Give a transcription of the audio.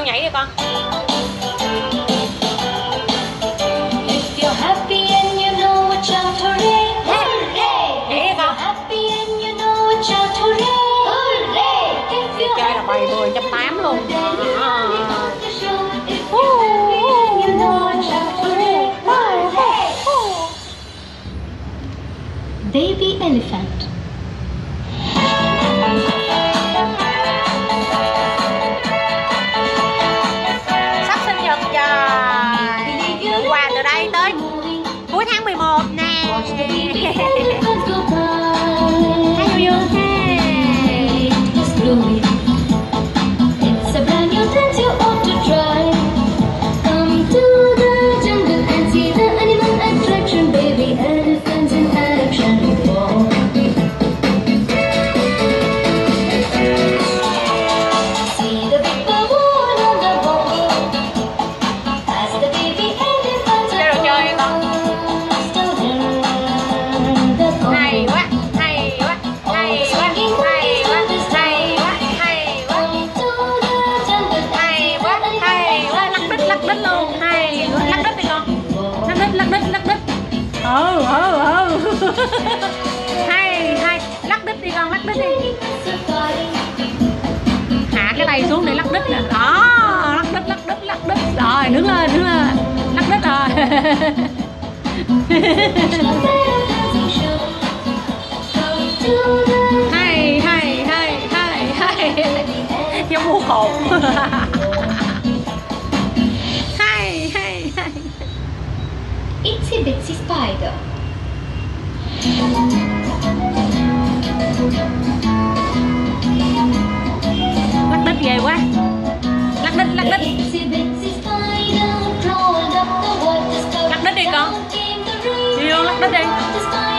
nhảy đi con. Chơi là 70 180 luôn. Baby elephant. Sắp sinh nhật rồi. Quà từ đây tới cuối tháng 11 nè. It's a brand new trend you ought to try. Come to the jungle and see the animal attraction. Baby elephants in action. See the big baboon on the bongo as the baby elephants are Chơi con. Hay quá, hay quá, hay quá, hay quá, hay quá, hay quá, hay quá, hay quá, lắc đít luôn, hay quá, lắc đít đi con, lắc đít, hay, lắc đít đi con, lắc đít đi, hạ cái tay xuống để lắc đít nè, đó, lắc đít, rồi đứng lên, lắc đít rồi. Hay giống mua hột. Hay Itsy bitsy spider. lắc đít ghê quá, lắc đít, Itsy bitsy spider crawled up the water spout. lắc đít đi con, đi luôn, lắc đít đi.